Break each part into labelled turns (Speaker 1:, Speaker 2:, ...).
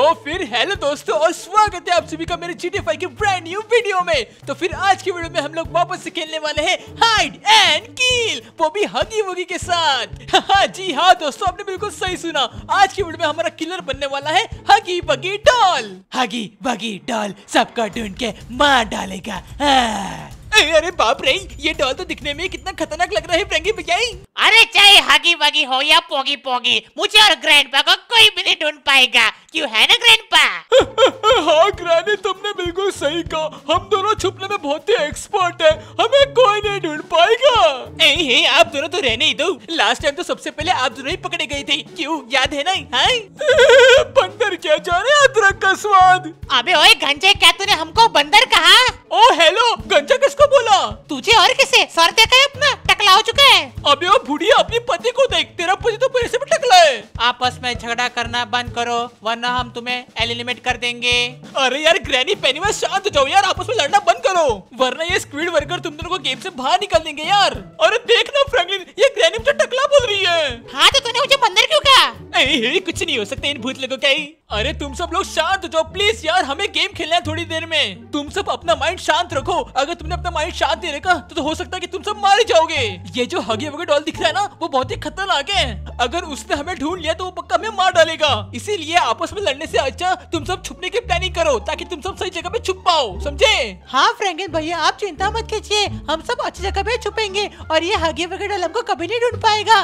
Speaker 1: तो फिर हेलो दोस्तों और स्वागत है आप सभी का मेरे GTA 5 की ब्रांड न्यू वीडियो में। तो फिर आज की वीडियो में हम लोग वापस से खेलने वाले हैं हाइड एंड किल, वो भी हगी वगी के साथ। जी हाँ दोस्तों, आपने बिल्कुल सही सुना। आज की वीडियो में हमारा किलर बनने वाला है हगी वगी डॉल। हगी वगी डॉल सबका ढूंढ के मार डालेगा। अरे बाप रे, ये डॉल तो दिखने में कितना खतरनाक लग रहा है फ्रैंकी भैया।
Speaker 2: अरे चाहे हगी वगी हो या पोगी पोगी, मुझे और ग्रैंडपा को कोई भी नहीं ढूंढ पाएगा। क्यों है ना ग्रैंडपा?
Speaker 1: हाँ ग्रैनी, तुमने बिल्कुल सही कहा। हम दोनों छुपने में बहुत ही एक्सपर्ट है, हमें कोई नहीं ढूंढ पाएगा। आप दोनों तो रहने ही दो। लास्ट टाइम तो सबसे पहले आप दोनों ही पकड़े गए थे, क्यों याद है ना? बंदर क्या जाने अदरक का स्वाद।
Speaker 2: अबे ओए गंजे, क्या तूने हमको बंदर कहा?
Speaker 1: ओ हेलो, गंजा किसको बोला?
Speaker 2: तुझे और किसे? सर देखा है अपना, टकला हो चुका है।
Speaker 1: अबे ओ बुढ़िया, अपनी पति को देख, तेरा पति तो पैसे में टकला है।
Speaker 2: आपस में झगड़ा करना बंद करो, वरना हम तुम्हें एलिमिनेट कर देंगे।
Speaker 1: अरे यार ग्रैनी पेनीवाइज, शांत हो जाओ यार, आपस में लड़ना बंद करो, वरना ये स्क्विड वर्कर तुम दोनों को गेम से बाहर निकाल देंगे यार। अरे देखना फ्रैंकलिन, ये ग्रैनी मुझे टकला बोल रही है।
Speaker 2: हाँ तो तूने मुझे बंदर क्यों कहा?
Speaker 1: कुछ नहीं हो सकता इन भूत लोगों का ही। अरे तुम सब लोग शांत हो जाओ प्लीज यार, हमें गेम खेलना है थोड़ी देर में। तुम सब अपना माइंड शांत रखो। अगर तुमने अपना माइंड शांत नहीं रखा तो हो सकता है कि तुम सब मारे जाओगे। ये जो हगी वगी डॉल दिख रहा है ना, वो बहुत ही खतरनाक है। अगर उसने हमें ढूंढ लिया तो वो पक्का हमें मार डालेगा। इसीलिए आपस में लड़ने से अच्छा तुम सब छुपने की प्लानिंग करो, ताकि तुम सब सही जगह पे छुप पाओ, समझे?
Speaker 3: हाँ फ्रैंकलिन भैया, आप चिंता मत कीजिए, हम सब अच्छी जगह पे छुपेंगे और ये हगी वगी डॉल हमको कभी नहीं ढूंढ पाएगा।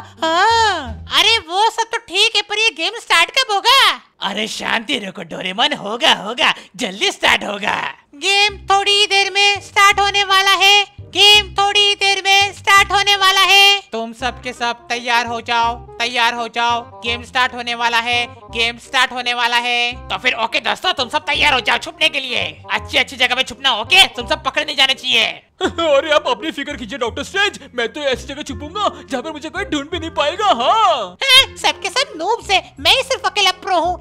Speaker 3: हाँ
Speaker 2: अरे वो सब तो ठीक है, पर ये गेम स्टार्ट कब होगा?
Speaker 1: अरे शांति रखो डोरेमोन, होगा जल्दी स्टार्ट होगा।
Speaker 2: गेम थोड़ी देर में स्टार्ट होने वाला है। गेम थोड़ी देर में स्टार्ट होने वाला है। तुम सब के सब तैयार हो जाओ, तैयार हो जाओ। गेम स्टार्ट होने वाला है, गेम स्टार्ट होने वाला है। तो फिर ओके दोस्तों, तुम सब तैयार हो जाओ छुपने के लिए। अच्छी अच्छी जगह पे छुपना, ओके? तुम सब पकड़े नहीं जाने चाहिए।
Speaker 1: अरे आप अपनी फिक्र कीजिए डॉक्टर स्ट्रेंज, मैं तो ऐसी जगह छुपूंगा जहाँ पर मुझे कोई ढूंढ भी नहीं पाएगा। हाँ
Speaker 2: सबके सब नूब्स है, मैं ही सिर्फ अकेला प्रो हूँ।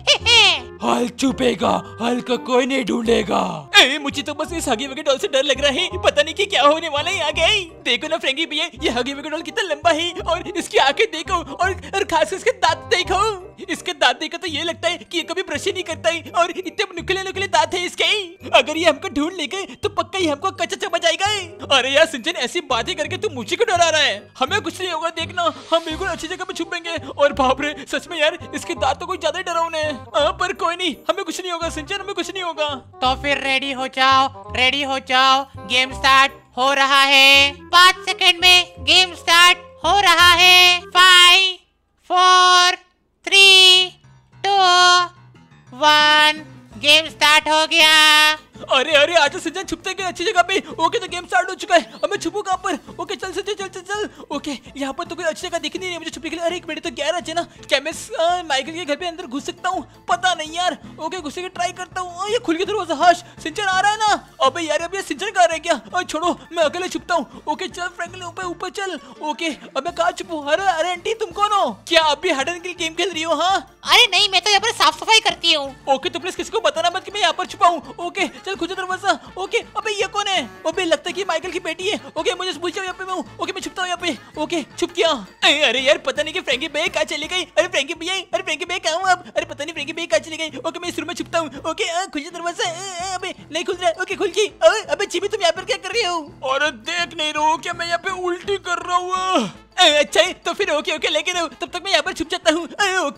Speaker 1: हल छुपेगा, हल को कोई नहीं ढूंढेगा। मुझे तो बस इस हगी वगी डॉल से डर लग रहा है, पता नहीं कि क्या होने वाला है आगे। देखो ना फ्रैंकी भैया, ये हगी वगी डॉल कितना लंबा है, और इसकी आंखें देखो, और खास इसके दांत देखो। इसके दांत देखो तो ये लगता है कि ये कभी ब्रश ही नहीं करता है, और इतने नुकीले नुकीले दांत है इसके। अगर ये हमको ढूंढ ले गए तो पक्का ही हमको कच्चा चबा जाएगा। अरे यार सिंचन, ऐसी बातें करके तू मुझे क्यों डरा रहा है? हमें कुछ नहीं होगा, देखना हम बिल्कुल अच्छी जगह पे छुपेंगे। और बाप रे, सच में यार इसके दांत तो कुछ ज्यादा ही डरावने हैं। पर कोई नहीं, हमें कुछ नहीं होगा सिंचन, हमें कुछ नहीं होगा।
Speaker 2: तो फिर रेडी हो जाओ, रेडी हो जाओ। गेम स्टार्ट हो रहा है। 5 सेकंड में गेम स्टार्ट हो रहा है। 5 4 3 2 1 गेम स्टार्ट हो गया।
Speaker 1: अरे अरे आजा सिंचन, छुपते गए अच्छी जगह पे। ओके तो गेम स्टार्ट हो चुका है, अब मैं छुपू कहाँ पर? ओके चल सिंचन, चल चल चल। ओके यहाँ पर तो कोई अच्छी जगह दिख नहीं रही मुझे छुपने के लिए। अरे एक मिनट, तो गैराज है ना, क्या मैं माइकल के घर पे अंदर घुस सकता हूँ? पता नहीं यार। ओके घुसे के ट्राई करता हूँ। ये खुल के दरवाजा। हाश सिंचन आ रहा है ना? अबे यार, अब ये सिंचन कहाँ रह गया? छोड़ो, मैं अकेले छुपता हूँ। ओके चल फ्रैंकलिन, ऊपर ऊपर चल। ओके अब मैं कहाँ छुपू? अरे अरे आंटी, तुम कौन हो? क्या आप भी हाइड एंड किल गेम खेल रही हो? हाँ
Speaker 2: अरे नहीं, मैं तो यहाँ पर साफ सफाई करती हूँ।
Speaker 1: ओके तो प्लीज किसी को बताना मत कि मैं यहाँ पर छुपा हूँ। ओके चल खुद दरवाजा। ओके अबे ये कौन है? अबे लगता है कि माइकल की बेटी है। ओके मुझे पूछ जाओ, यहाँ पे मैं हूँ। ओके मैं छुपता हूँ यहाँ पे। ओके छुप गया। अरे यार पता नहीं कि फ्रैंकी भैया कहाँ चली गई। अरे फ्रैंकी भैया, अरे फ्रैंकी भैया कहाँ हूँ अब? अरे पता नहीं फ्रैंकी भैया कहाँ चली गई। ओके मैं इस रूम में छुपता हूँ। ओके खुल जा दरवाजा। अबे नहीं खुल रहा। ओके खुल गई। अबे चिमी, तुम यहाँ पर क्या कर रही हो? अरे देख नहीं रहो क्या मैं यहाँ पे उल्टी कर रहा हूँ? अच्छा है तो फिर ओके ओके, लेकिन तब तक मैं यहाँ पर छुप जाता हूँ।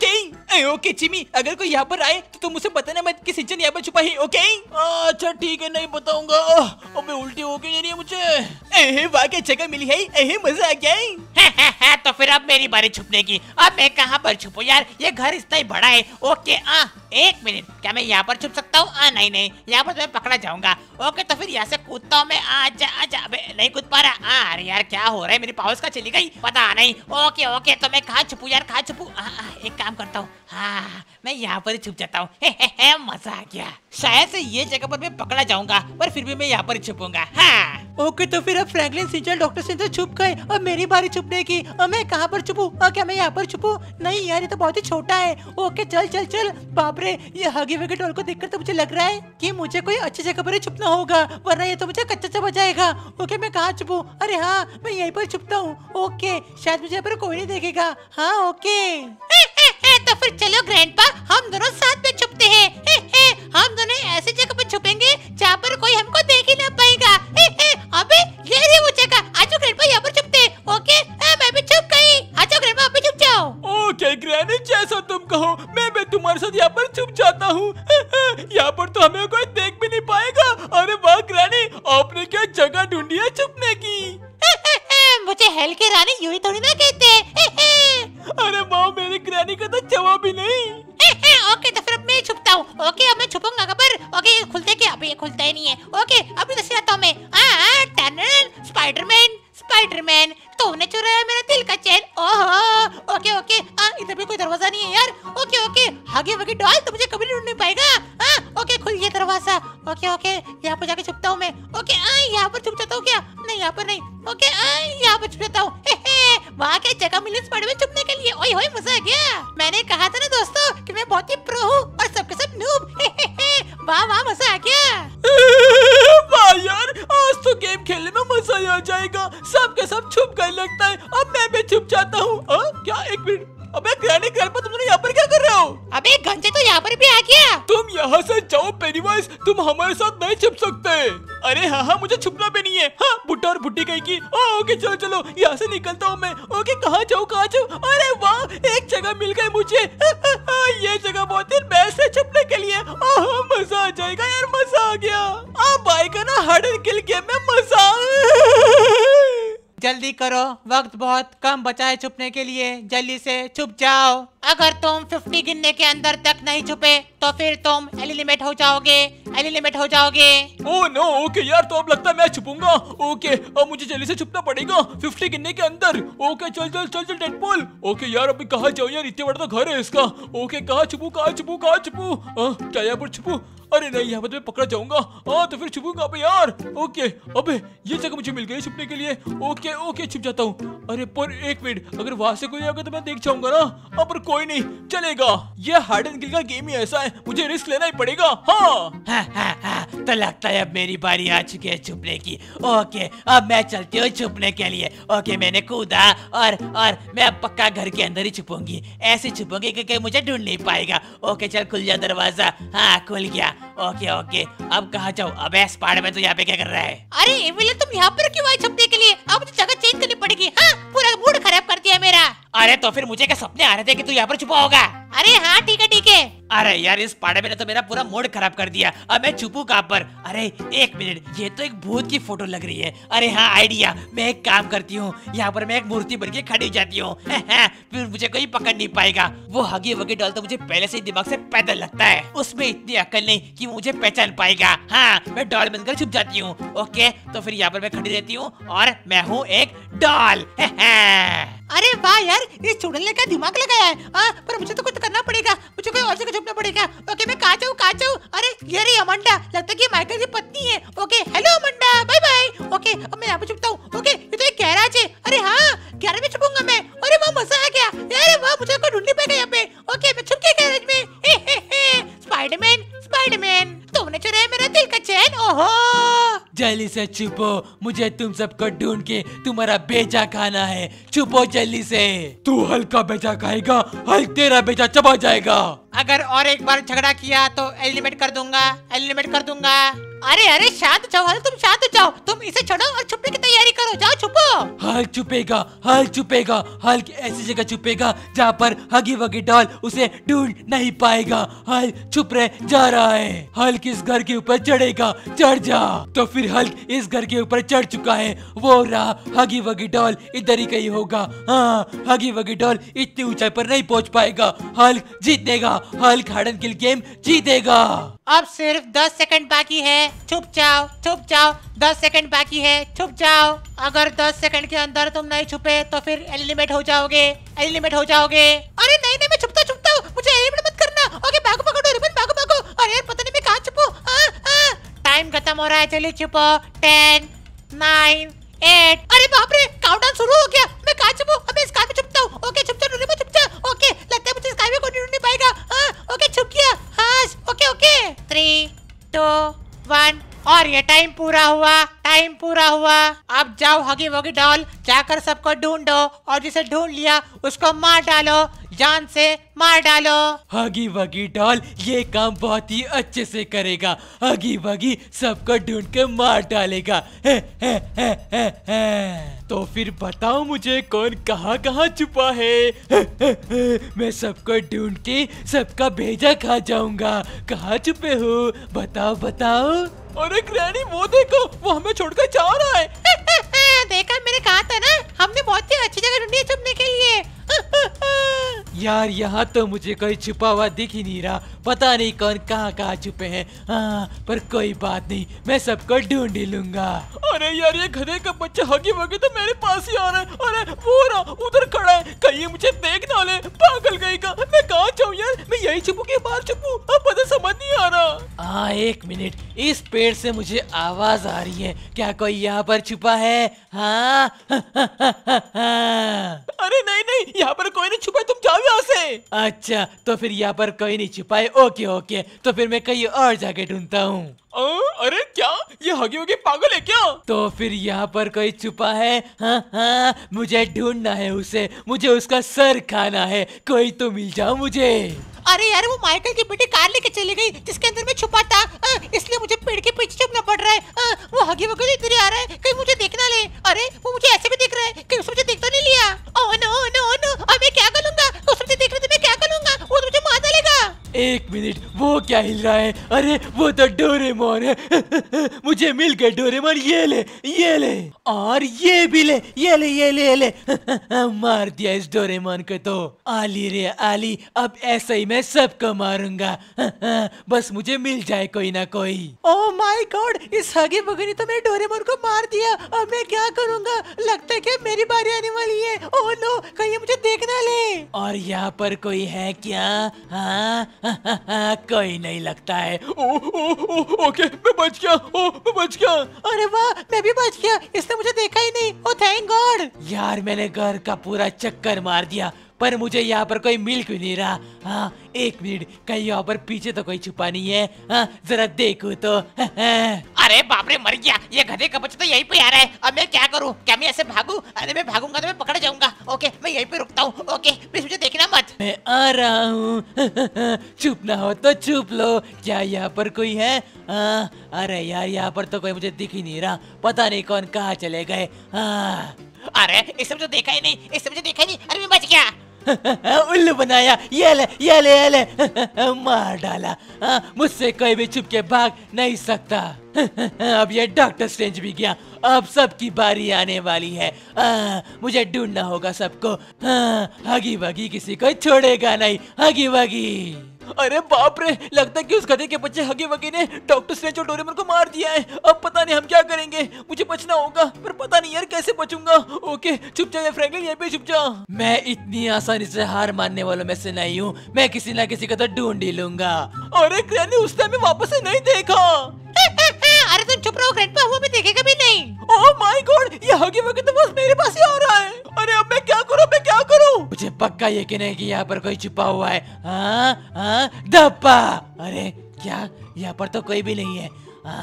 Speaker 1: ओके ओके चिमी, अगर कोई यहाँ पर आए तो तुम मुझे बताना मत कि सिंचन यहाँ पर छुपा है। ओके अच्छा ठीक है, नहीं बताऊंगा। अबे उल्टी हो गई है मुझे। वाह क्या जगह मिली है, मजा आ गया।
Speaker 2: तो फिर अब मेरी बारी छुपने की। अब मैं कहाँ पर छुपूं यार, ये घर इतना ही बड़ा है। ओके एक मिनट, क्या मैं यहाँ पर छुप सकता हूँ? नहीं नहीं, यहाँ पर तो मैं पकड़ा जाऊंगा। ओके तो फिर यहाँ से कूदता हूँ मैं। आजा आजा। अबे नहीं कूद पा रहा। अरे यार क्या हो रहा है, मेरी पावर्स का चली गई, पता नहीं। ओके ओके तो मैं कहाँ छुपू यार, कहाँ छुपू? एक काम करता हूँ, हाँ मैं यहाँ पर ही छुप जाता हूँ। मजा आ गया। शायद से ये जगह पर मैं पकड़ा जाऊंगा, पर फिर भी मैं यहाँ पर ही छुपूंगा। हाँ
Speaker 3: ओके तो फिर अब फ्रैंकलिन, सिंचन, डॉक्टर सिंचन छुप गए। अब मेरी बारी छुपने की। अब मैं कहाँ पर छुपूं? क्या मैं यहाँ पर छुपूं? नहीं यार, ये तो बहुत ही छोटा है। ओके चल चल चल। बाप रे, ये हगी वगी डॉल को देखकर तो मुझे लग रहा है कि मुझे कोई अच्छी जगह पर ही छुपना होगा, वरना ये तो मुझे कच्चा चबा जाएगा। ओके मैं कहाँ छुपूं? अरे हाँ, मैं यहीं पर छुपता हूँ। ओके शायद मुझे यहाँ पर कोई नहीं देखेगा। हाँ ओके
Speaker 2: तो फिर चलो ग्रैंडपा, हम दोनों साथ में छुपते हैं।
Speaker 1: छुप जाता हूँ। यहाँ पर तो हमें कोई देख भी नहीं पाएगा। अरे वाह ग्रैनी, आपने क्या जगह ढूंढी है छुपने की।
Speaker 2: मुझे हेल के रानी यूं ही थोड़ी ना कहते हैं।
Speaker 1: अरे वाह, मेरी ग्रैनी का तो जवाब ही नहीं।
Speaker 2: ओके तो फिर अब मैं छुपता हूँ। ओके अब मैं छुपूंगा कहाँ पर? ओके ये खुलते क्या? अभी ये खुलता ही नहीं है। ओके अभी तो आता हूँ मैं। स्पाइडरमैन स्पाइडरमैन, तूने चुराया मेरा दिल का चैन। ओहो ओके ओके इधर भी कोई दरवाजा नहीं है यार। ओके ओके आगे वगे डॉल तो मुझे कभी ढूंढ नहीं पाएगा। ओके खुल गया दरवाजा। ओके ओके यहाँ पर जाके छुपता हूँ मैं। ओके यहाँ पर छुप जाता हूँ क्या? नहीं यहाँ पर नहीं। ओके यहाँ पर छुप जाता हूँ। वहाँ क्या जगह मिली स्पाइडरमैन छुपने के लिए। ओए होए मजा आ गया। मैंने कहा था ना दोस्तों कि मैं बहुत ही प्रो हूँ और सबके सब नूब। वाह वाह मजा आ गया।
Speaker 1: वाह यार, आज तो गेम खेलने में मजा ही आ जाएगा। सब के सब छुप गए लगता है। अब मैं भी छुप जाता हूँ। क्या? एक मिनट। अबे ग्रैनी ग्रैंडपा, तुम दोनों यहाँ पर क्या कर रहे हो?
Speaker 2: अबे गंजे तो यहाँ पर भी आ गया।
Speaker 1: तुम यहाँ से जाओ पेनीवाइज, तुम हमारे साथ नहीं छुप सकते। अरे हाँ मुझे छुपना भी नहीं है। हाँ बुड्ढा और बुड्ढी कहीं की। ओके चलो चलो यहाँ से निकलता हूँ मैं। ओके कहाँ जाऊँ कहाँ जाऊँ? अरे वाह एक जगह मिल गई मुझे। ये जगह बहुत ही बेस्ट है छुपने के लिए। मजा आ जाएगा यार, मजा आ गया। अब आएगा ना हाइड एंड किल गेम में मजा।
Speaker 3: जल्दी करो, वक्त बहुत कम बचा है छुपने के लिए। जल्दी से छुप जाओ।
Speaker 2: अगर तुम 50 गिनने के अंदर तक नहीं छुपे तो फिर तुम एलिमिनेट हो जाओगे। एलिमिनेट हो जाओगे।
Speaker 1: Oh no. ओके यार, तो अब लगता है मैं छुपूंगा। ओके अब मुझे जल्दी से छुपना पड़ेगा 50 गिनने के अंदर। ओके चल चल चल चल डेडपूल। ओके यार अभी कहाँ जाऊँ यार, इतने बड़ा तो घर है इसका। ओके कहाँ छुपू कहाँ छुपू कहाँ छुपू? क्या यहाँ पर छुपू? अरे नहीं यहाँ पर तो मैं पकड़ा जाऊंगा। तो फिर छुपूंगा अबे यार। ओके अबे ये जगह मुझे मिल गई छुपने के लिए। ओके ओके छुप जाता हूँ। अरे पर एक मिनट, अगर वहां से कोई आएगा तो मैं देख जाऊंगा ना। पर कोई नहीं चलेगा, ये हाइड एंड किल का गेम ही ऐसा है, मुझे रिस्क लेना ही पड़ेगा। हाँ
Speaker 2: तो लगता है अब मेरी बारी आ चुकी है छुपने की। ओके अब मैं चलती हूँ छुपने के लिए। ओके मैंने कूदा और मैं अब पक्का घर के अंदर ही छुपूंगी। ऐसे छुपूंगी कि मुझे ढूंढ नहीं पाएगा। ओके चल खुल जा दरवाजा। हाँ खुल गया। ओके ओके अब कहाँ जाऊँ? अबे स्पाइडरमैन तो यहाँ पे क्या कर रहा है?
Speaker 4: अरे विलन तुम यहाँ पर क्यों आए छुपने के लिए? अब मुझे जगह चेंज करनी पड़ेगी। हाँ पूरा मूड खराब कर दिया मेरा।
Speaker 2: अरे तो फिर मुझे क्या सपने आ रहे थे कि तू यहाँ पर छुपा होगा?
Speaker 4: अरे हाँ ठीक है ठीक है।
Speaker 2: अरे यार इस स्पाइडरमैन ने तो मेरा पूरा मूड खराब कर दिया। अब मैं छुपू कहाँ पर? अरे एक मिनट, ये तो एक भूत की फोटो लग रही है। अरे हाँ आइडिया, मैं एक काम करती हूँ, यहाँ पर मैं एक मूर्ति बन के खड़ी हो जाती हूँ। फिर मुझे कोई पकड़ नहीं पाएगा। वो हगी वगी डॉल तो मुझे पहले से ही दिमाग से पैदल लगता है, उसमें इतनी अकल नहीं कि मुझे पहचान पाएगा। हाँ मैं डॉल बनकर छुप जाती हूँ। ओके तो फिर यहाँ पर मैं खड़ी रहती हूँ और मैं हूँ एक डॉल।
Speaker 4: अरे वाह यार, इस चुड़ैल का दिमाग लगाया है। पर मुझे तो कुछ करना पड़ेगा, मुझे कोई और जगह छुपना पड़ेगा। ओके मैं कहाँ जाऊँ कहाँ जाऊँ? अरे ये रही अमंडा, लगता है कि माइकल की पत्नी है। Okay hello Amanda, bye bye. Okay अब मैं यहाँ पे छुपता हूँ। ओके ये तो एक गैराज है। अरे हाँ गैराज में छुपूंगा मैं। अरे वाह मजा आ गया। अरे वाह मुझे कोई ढूंढ नहीं पाएगा यहाँ पे। ओके मैं छुप गया गैराज में। स्पाइडरमैन स्पाइडरमैन, तुमने चुराया मेरा दिल का चैन। ओहो
Speaker 3: जल्दी से छुपो, मुझे तुम सबको ढूंढ के तुम्हारा बेचा खाना है। छुपो जल्दी से।
Speaker 1: तू हल्का बेचा खाएगा, हल्क तेरा बेचा चबा जाएगा।
Speaker 4: अगर और एक बार झगड़ा किया तो एलिमिनेट कर दूंगा, एलिमिनेट कर दूंगा। अरे अरे शांत जाओ, अरे तुम शांत जाओ, तुम इसे छोड़ो और छुपने की तैयारी करो। जाओ छुपो।
Speaker 3: हल्क छुपेगा, हल्क छुपेगा। हल्क ऐसी जगह छुपेगा जहाँ पर हगी वगी डॉल उसे ढूंढ नहीं पाएगा। हल्क छुप रहे जा रहा है। हल्क इस घर के ऊपर चढ़ेगा, चढ़ जा। तो फिर हल्क इस घर के ऊपर चढ़ चुका है। वो रहा हगी वगी डॉल, इधर ही कहीं होगा। हाँ हगी वगी डॉल इतनी ऊंचाई पर नहीं पहुंच पाएगा। हल्क जीतेगा, Hulk hide and kill game जीतेगा।
Speaker 4: अब सिर्फ 10 सेकंड बाकी है। छुप जाओ छुप जाओ, 10 सेकंड बाकी है, छुप जाओ। अगर 10 सेकंड के अंदर तुम नहीं छुपे तो फिर एलिमिनेट हो जाओगे, एलिमिनेट हो जाओगे। अरे नहीं नहीं मैं छुपता छुपता हूँ, मुझे एलिमिनेट मत करना। ओके भागो भागो डोरेमोन, भागो भागो। अरे यार पता नहीं मैं कहाँ छुपूं। टाइम खत्म हो रहा है, चलिए छुपो। 10 9 8। अरे बाप रे काउंटडाउन शुरू हो गया। मैं कहाँ छुपूं? अबे स्काई में छुपता हूँ। ओके छुप जा डोरेमोन, छुप जा। ओके लगता है मुझे स्काई में कोई ढूंढ नहीं पाएगा। ओके छुप गया। हाँ ओके ओके 3 2 1 और ये टाइम पूरा हुआ, टाइम पूरा हुआ। अब जाओ हगी वगी डॉल, जाकर सबको ढूंढो और जिसे ढूंढ लिया उसको मार डालो, जान से मार डालो।
Speaker 1: हगी वगी डॉल ये काम बहुत ही अच्छे से करेगा। हगी वगी सबको ढूंढ के मार डालेगा। तो फिर बताओ मुझे कौन कहाँ कहाँ छुपा है। मैं सबको ढूंढ के सबका भेजा खा जाऊंगा। कहाँ छुपे हो बताओ बताओ। अरे ग्रैनी वो देखो, वो हमें छोड़कर जा रहा है।
Speaker 4: देखा, मैंने कहा था ना, हमने बहुत ही अच्छी जगह ढूंढी है छुपने के लिए।
Speaker 1: यार यहाँ तो मुझे कोई छुपा हुआ दिख ही नहीं रहा। पता नहीं कौन कहाँ कहाँ छुपे हैं। हाँ पर कोई बात नहीं, मैं सबको ढूंढ ही लूंगा। अरे यार ये गधे का बच्चा हगी वगी तो मेरे पास ही आ रहा है। अरे वो रहा उधर खड़ा है, कहीं मुझे देख ना ले। पागल गई का, मैं कहाँ जाऊँ यार? मैं यही छुपू के बाहर छुपू? अब पता समझ नहीं आ रहा। हाँ एक मिनट, इस पेड़ से मुझे आवाज आ रही है। क्या कोई यहाँ पर छुपा है? हाँ अरे नहीं नहीं, यहाँ पर कोई नहीं छुपा है, तुम जाओ यहाँ से। अच्छा तो फिर यहाँ पर कोई नहीं छुपा है। ओके ओके, तो फिर मैं कहीं और जाके ढूंढता हूँ। अरे क्या ये हगी वगी पागल है क्या? तो फिर यहाँ पर कोई छुपा है? हाँ हाँ मुझे ढूंढना है उसे, मुझे उसका सर खाना है। कोई तो मिल जाओ मुझे।
Speaker 4: अरे यार वो माइकल की बेटी कार लेके चली गई जिसके अंदर मैं छुपा था, इसलिए मुझे पेड़ के पीछे छुपना पड़ रहा है। वो हगी वगी इधर आ रहा है, कहीं मुझे देख ना ले। अरे वो मुझे ऐसे भी दिख रहा है, कहीं उसने मुझे देख तो नहीं लिया। ओह नो नो नो, अब मैं क्या करूंगा? उसने मुझे देख रहा था, मैं क्या करूंगा? वो तो मुझे मार डालेगा।
Speaker 1: एक मिनट, वो क्या हिल रहा है? अरे वो तो डोरेमोन है। मुझे मिल गया डोरेमोन, ये ले ये ले, और ये भी ले, ये ले ये ले ये ले। मार दिया इस डोरेमोन को तो। आली रे आली, अब ऐसे ही मैं सबको मारूंगा। बस मुझे मिल जाए कोई ना कोई।
Speaker 3: ओह माय गॉड, इस हगी वगी ने तो मेरे डोरेमोन को मार दिया। अब मैं क्या करूंगा? लगता है कि मेरी बारी आने वाली है। ओह नो, कहीं मुझे देख ना ले।
Speaker 1: और यहाँ पर कोई है क्या? हाँ कोई नहीं लगता है। ओके मैं बच गया। मैं बच गया।
Speaker 3: अरे वाह, मैं भी बच गया, इसने मुझे देखा ही नहीं। Oh thank God.
Speaker 1: यार मैंने घर का पूरा चक्कर मार दिया पर मुझे यहाँ पर कोई मिल क्यों नहीं रहा। हाँ एक मिनट, कहीं यहाँ पर पीछे तो कोई छुपा नहीं है? हाँ जरा देखो तो।
Speaker 2: अरे बाप रे, मर गया। ये गधे का बच्चा तो यहीं पे आ रहा है। अब मैं क्या करूं? क्या मैं ऐसे भागूं? अरे मैं भागूंगा तो मैं पकड़ा जाऊंगा। ओके मैं यहीं पे रुकता हूँ। ओके प्लीज मुझे देखना मत।
Speaker 1: मैं आ रहा हूँ। चुप ना हो तो चुप लो। क्या यहाँ पर कोई है? अरे यार यहाँ पर तो कोई मुझे दिख ही नहीं रहा। पता नहीं कौन कहाँ चले गए।
Speaker 2: अरे इससे मुझे देखा ही नहीं, इससे मुझे देखा ही नहीं। अरे मैं बच गया।
Speaker 1: उल्लू बनाया। ये ले ये ले ये ले। मार डाला। मुझसे कोई भी छुप के भाग नहीं सकता। अब ये डॉक्टर स्ट्रेंज भी गया, अब सबकी बारी आने वाली है। मुझे ढूंढना होगा सबको। हगी वगी किसी को छोड़ेगा नहीं। हगी वगी। अरे बाप रे, लगता है कि उस गधे के बच्चे हगी वगी ने डॉक्टर स्ट्रेंज और डोरेमोन को मार दिया है। अब पता नहीं हम क्या करेंगे। मुझे बचना होगा पर पता नहीं यार कैसे बचूंगा। ओके चुप जा फ्रैंकलिन, यहीं पे चुप जा। मैं इतनी आसानी से हार मानने वालों में से नहीं हूँ। मैं किसी ना किसी को तो ढूंढ ही लूंगा। अरे ग्रैनी उस टाइम वापस से नहीं देखा।
Speaker 4: अरे तुम चुप रहो ग्रैंडपा, वो भी देखेगा भी नहीं।
Speaker 1: ओह माय गॉड, ये हगी वगी तो बस मेरे पास ही आ रहा है। अरे अब मैं क्या करूं, मैं क्या करूं? मुझे पक्का यकीन है कि यहाँ पर कोई छुपा हुआ है। हाँ धप्पा। अरे क्या यहाँ पर तो कोई भी नहीं है।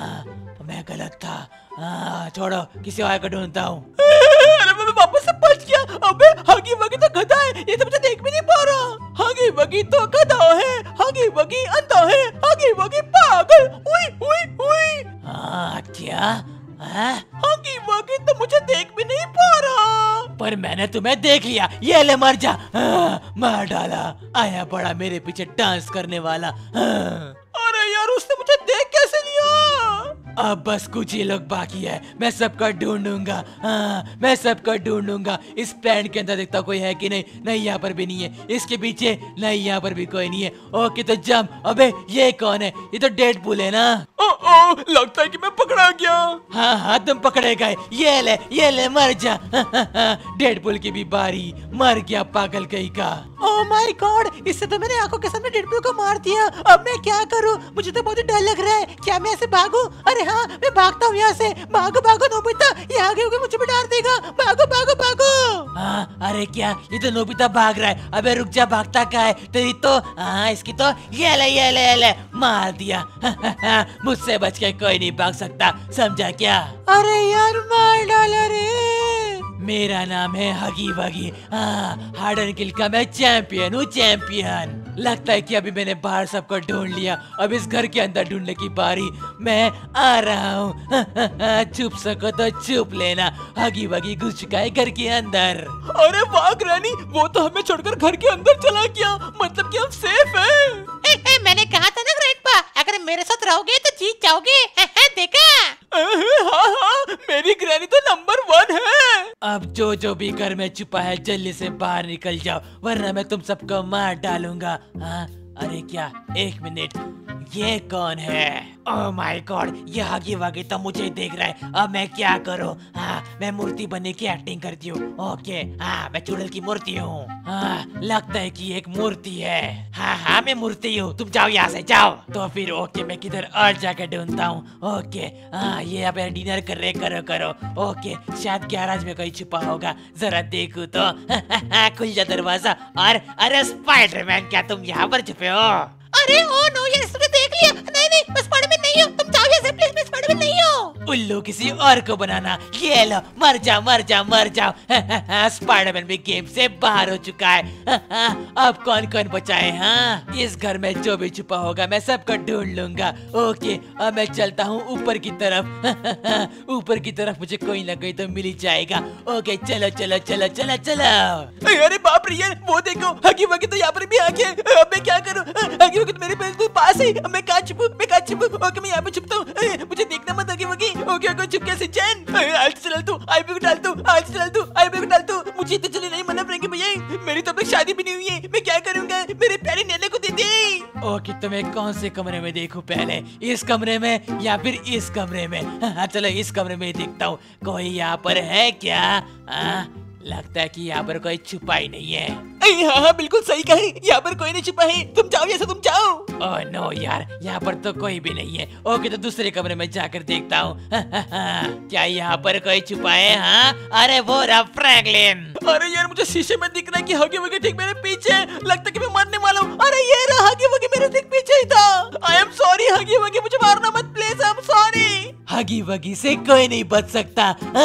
Speaker 1: मैं गलत था। छोड़ो, किसी और को ढूंढता हूँ। अरे मैं वापस से बच गया। अबे हगी वगी तो गधा है, ये तो मुझे देख भी नहीं पा रहा। हगी वगी तो गधा है, हगी वगी अंधा है, हगी वगी पागल। उई उई उई। क्या? हगी वगी तो मुझे देख भी नहीं पा रहा। पर मैंने तुम्हें देख लिया। ये ले मर जा। मार डाला। आया बड़ा मेरे पीछे डांस करने वाला। अरे यार उसने मुझे देख कैसे लिया? अब बस कुछ ही लोग बाकी है। मैं सबका ढूंढूंगा। मैं सबका ढूंढूंगा। इस प्लांट के अंदर देखता कोई है कि नहीं। नहीं यहाँ पर भी नहीं है। इसके पीछे नहीं, यहाँ पर भी कोई नहीं है। ओके तो जंप। अबे ये कौन है? ये तो डेडपूल है ना। लगता है कि मैं पकड़ा गया। हाँ तुम पकड़े गए। ये ले मर जा। डेडपूल की भी बारी। मर गया पागल कहीं का।
Speaker 3: ओह माय गॉड, इससे तो मैंने आंखों के सामने डेडपूल को मार दिया। अब मैं क्या करूं? मुझे तो बहुत ही डर लग रहा है। क्या मैं ऐसे भागूं? अरे हाँ मैं भागता हूँ यहाँ से। भागो भागो नोबिता, ये आगे होके मुझे भी डाल देगा। भागो भागो भागो।
Speaker 1: हाँ अरे क्या, ये तो नोबिता भाग रहा है। अबे रुक जा, भागता क्या है तेरी तो। हाँ इसकी तो ये ले मार दिया। मुझसे बच के कोई नहीं भाग सकता, समझा क्या।
Speaker 3: अरे यार मार डाला रे।
Speaker 1: मेरा नाम है हगी वगी। हाँ हार्ड एंड किल का मैं चैंपियन हूँ, चैंपियन। लगता है कि अभी मैंने बाहर सबको ढूंढ लिया, अब इस घर के अंदर ढूंढने की बारी। मैं आ रहा हूँ। छुप सको तो छुप लेना। हगी वगी घुस चुका है घर के अंदर।
Speaker 3: अरे वाह ग्रैनी, वो तो हमें छोड़कर घर के अंदर चला गया, मतलब कि हम सेफ हैं।
Speaker 4: मैंने कहा था ना ग्रैंडपा, अगर मेरे साथ रहोगे तो जीत जाओगे। देखा?
Speaker 3: हाँ, मेरी ग्रैनी तो नंबर 1 है।
Speaker 1: अब जो भी घर में छुपा है जल्दी से बाहर निकल जाओ, वरना मैं तुम सबको मार डालूंगा। हाँ अरे क्या, एक मिनट, ये कौन है? ओह माय गॉड, ये हगी वगी तो मुझे देख रहा है। अब मैं क्या करूं? हाँ मैं मूर्ति बनने की एक्टिंग करती हूँ। ओके हाँ मैं चुड़ैल की मूर्ति हूँ। हाँ लगता है कि एक मूर्ति है। हाँ मैं मूर्ति हूँ, तुम जाओ यहाँ से जाओ। तो फिर ओके मैं किधर और जाके ढूंढता हूँ। ओके हाँ ये अब डिनर कर रहे, करो। ओके शायद गैराज में कोई छुपा होगा, जरा देखो तो। खुल जा दरवाजा। और अरे स्पाइडरमैन, क्या तुम यहाँ पर छुपे हो?
Speaker 4: अरे ओ नो यार, इसने देख लिया। नहीं मैं स्पाइडरमैन नहीं हूँ, तुम जाओ यहाँ से प्लीज, मैं स्पाइडरमैन नहीं हूँ।
Speaker 1: उल्लू किसी और को बनाना। ये लो, मर जाओ। स्पाइडरमैन भी गेम से बाहर हो चुका है। अब कौन बचा है? हाँ इस घर में जो भी छुपा होगा मैं सबको ढूंढ लूंगा। ओके अब मैं चलता हूँ ऊपर की तरफ। ऊपर की तरफ मुझे कोई ना कोई तो मिल ही जाएगा। ओके चलो।
Speaker 3: अरे बाप रे यार, वो देखो हगी वगी तो यहाँ पर भी आ गया। अब मैं क्या करूँ? हगी वगी तो मेरे पास है। अब मैं कहाँ छुपूं? ओके मैं यहाँ पे छुपता हूँ। मुझे देखना मत हगी वगी। ओके चुप कैसे चैन? आज चल तू, आई पे डाल तू। मुझे तो चले नहीं मना फ्रेंकी भैया, मेरी तो अब तक शादी भी नहीं हुई है। मैं क्या करूँगा? मेरे प्यारे नैने को दे दे।
Speaker 1: ओके तो मैं कौन से कमरे में देखूं पहले, इस कमरे में या फिर इस कमरे में? हाँ चलो इस कमरे में ही देखता हूँ, कोई यहाँ पर है क्या? लगता है कि यहाँ पर कोई छुपा ही नहीं है।
Speaker 3: हाँ बिल्कुल सही कहे, यहाँ पर कोई नहीं छुपा है। तुम जाओ जैसे तुम जाओ।
Speaker 1: ओह नो यार, यहाँ पर तो कोई भी नहीं है। ओके तो दूसरे कमरे में जाकर देखता हूँ। क्या यहाँ पर कोई छुपा है? हाँ अरे वो रहा फ्रैंकलिन।
Speaker 3: अरे यार मुझे शीशे में दिख रहा है कि हगी वगी ठीक मेरे पीछे है। लगता है कि मैं मरने वाला हूँ। अरे ये रहा हगी वगी मेरे ठीक पीछे ही था। आई एम सॉरी हगी वगी, मुझे मारना मत प्लीज, आई एम सॉरी।
Speaker 1: हगी वगी से कोई नहीं बच सकता।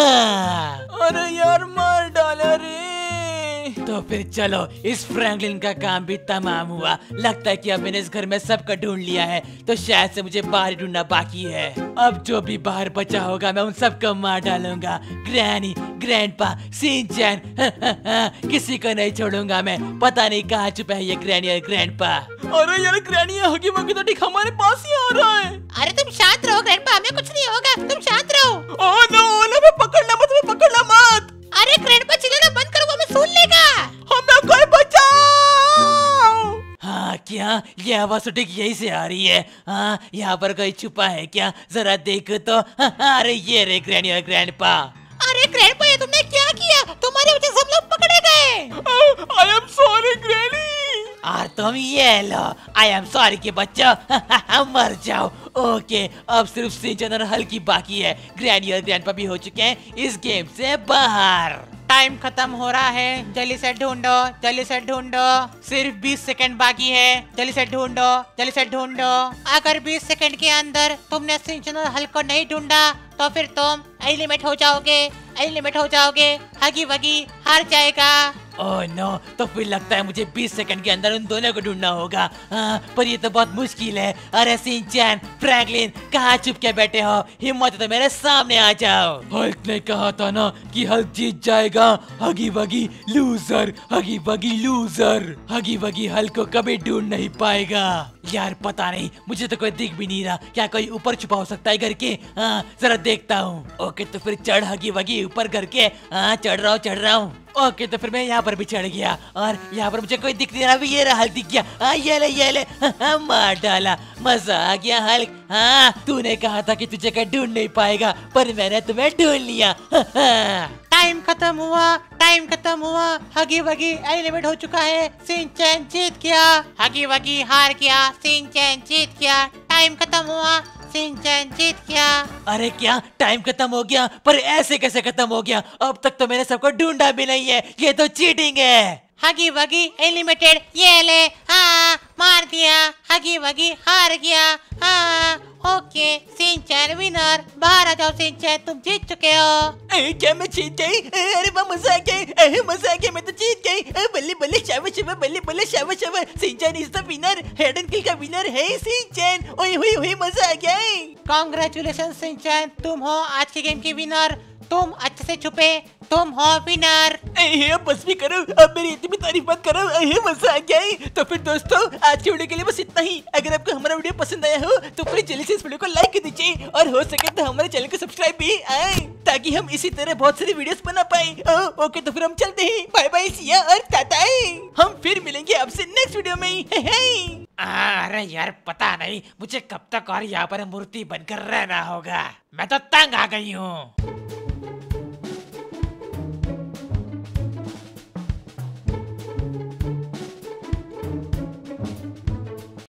Speaker 3: अरे यार मार डाला रे।
Speaker 1: तो फिर चलो, इस फ्रैंकलिन का काम भी तमाम हुआ। लगता है कि अब मैंने इस घर में सबका ढूंढ लिया है, तो शायद से मुझे बाहर ढूंढना बाकी है। अब जो भी बाहर बचा होगा मैं उन सबको मार डालूंगा। ग्रैनी, ग्रैंडपा, शिनचैन, किसी को नहीं छोड़ूंगा मैं। पता नहीं कहाँ छुपा है ये ग्रैनी और ग्रैंडपा।
Speaker 3: अरे यार ग्रैनी हगी वगी तो ठीक हमारे पास ही आ रहा है।
Speaker 4: अरे तुम शांत रहो ग्रैंडपा, हमें कुछ नहीं होगा, तुम शांत रहो।
Speaker 3: ओह नो, मैं पकड़ना मत।
Speaker 4: अरे ग्रैंडपा चिल्लाना बंद करो, वो हमें सुन लेगा।
Speaker 3: हमें कोई बचाओ।
Speaker 1: हाँ क्या, ये आवाज तो ठीक यही से आ रही है। हाँ यहाँ पर कोई छुपा है क्या? जरा देखो तो। अरे ये रे ग्रैनी और ग्रैंडपा।
Speaker 4: अरे ग्रैंडपा ये तुमने क्या किया? तुम्हारी वजह से हम लोग पकड़े गए।
Speaker 3: I am sorry granny.
Speaker 1: और तुम ये लो, आई एम सॉरी के बच्चों। मर जाओ। ओके अब सिर्फ शिनचैन और हल्की बाकी है। ग्रैनी और ग्रैंडपा भी हो चुके हैं इस गेम से बाहर।
Speaker 4: टाइम खत्म हो रहा है, जल्दी से ढूंढो। सिर्फ 20 सेकंड बाकी है, जल्दी से ढूंढो। अगर 20 सेकंड के अंदर तुमने शिनचैन और हल्क को नहीं ढूंढा तो फिर तुम एलिमिनेट हो जाओगे। हगी वगी हार जाएगा।
Speaker 1: ओह नो, तो फिर लगता है मुझे 20 सेकंड के अंदर उन दोनों को ढूंढना होगा। पर ये तो बहुत मुश्किल है। अरे शिनचैन, फ्रैंकलिन, कहाँ छुप के बैठे हो? हिम्मत है तो मेरे सामने आ जाओ। हल्क ने कहा था ना कि हल्क जीत जाएगा। हगी वगी लूजर। हगी वगी हल्क को कभी ढूंढ नहीं पाएगा। यार पता नहीं, मुझे तो कोई दिख भी नहीं रहा। क्या कोई ऊपर छुपा हो सकता है घर के? जरा देखता हूँ। ओके तो फिर चढ़ हगी वगी ऊपर घर के। चढ़ रहा हूँ। ओके तो फिर मैं यहाँ पर भी चढ़ गया और यहाँ पर मुझे कोई दिख नहीं रहा। ये रहा, हल्क दिख गया। ये ले। मार डाला, मजा आ गया हल्क। तूने कहा था कि तुझे कोई ढूंढ नहीं पाएगा, पर मैंने तुम्हें ढूंढ लिया।
Speaker 4: टाइम खत्म हुआ। हगी वगी एलिमिनेट हो चुका है। शिनचैन जीत गया। हगी वगी हार गया। शिनचैन जीत गया। टाइम खत्म हुआ। सिंचैन जीत गया।
Speaker 1: अरे क्या टाइम खत्म हो गया? पर ऐसे कैसे खत्म हो गया? अब तक तो मैंने सबको ढूंढा भी नहीं है, ये तो चीटिंग है।
Speaker 4: हगी वगी एलिमिनेटेड, ये ले। हाँ मार दिया, हगी वगी हार गया। हाँ ओके, सिंचैन विनर। बाहर आ जाओ सिंचैन, तुम जीत चुके हो।
Speaker 1: क्या मैं जीत गई? अरे वाह, मजा आ गया, मजा आ गया, मैं तो जीत गई। बल्ले बल्ले शाबाश शाबाश, बल्ले बल्ले शाबाश शाबाश। Shinchan is the winner, hide and kill का विनर है सिंचैन। ओए होए होए, मजा आ गया।
Speaker 4: कांग्रेचुलेशन सिंचैन, तुम हो आज के गेम के विनर। तुम अच्छे से छुपे, तुम हो विनर।
Speaker 1: बस भी करो, अब मेरी इतनी भी तारीफ मत करो। मजा आ गया। तो फिर दोस्तों, आज के वीडियो के लिए बस इतना ही। अगर आपको हमारा वीडियो पसंद आया हो तो प्लीज जल्दी से इस वीडियो को लाइक कर दीजिए, और हो सके तो हमारे चैनल को सब्सक्राइब भी आए, ताकि हम इसी तरह बहुत सारी वीडियोस बना पाए। ओके, तो फिर हम चलते हैं। बाय बाय, सिया और टाटा। हम फिर मिलेंगे आपसे नेक्स्ट वीडियो में।
Speaker 2: अरे यार, पता नहीं मुझे कब तक और यहाँ पर मूर्ति बनकर रहना होगा। मैं तो तंग आ गई हूँ।